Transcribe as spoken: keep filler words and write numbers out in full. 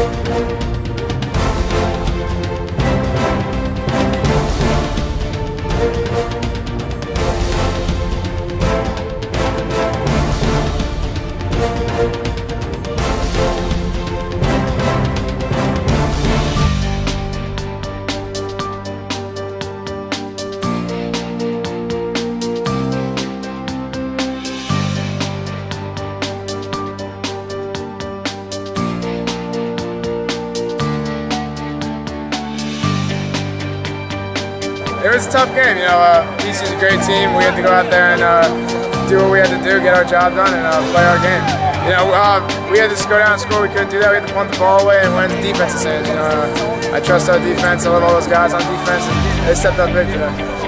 It was a tough game, you know. Uh, B C's a great team. We had to go out there and uh, do what we had to do, get our job done, and uh, play our game. You know, uh, we had to just go down and score. We couldn't do that. We had to punt the ball away and win the defense's hands. You know, uh, I trust our defense. I love all those guys on defense, and they stepped up big today.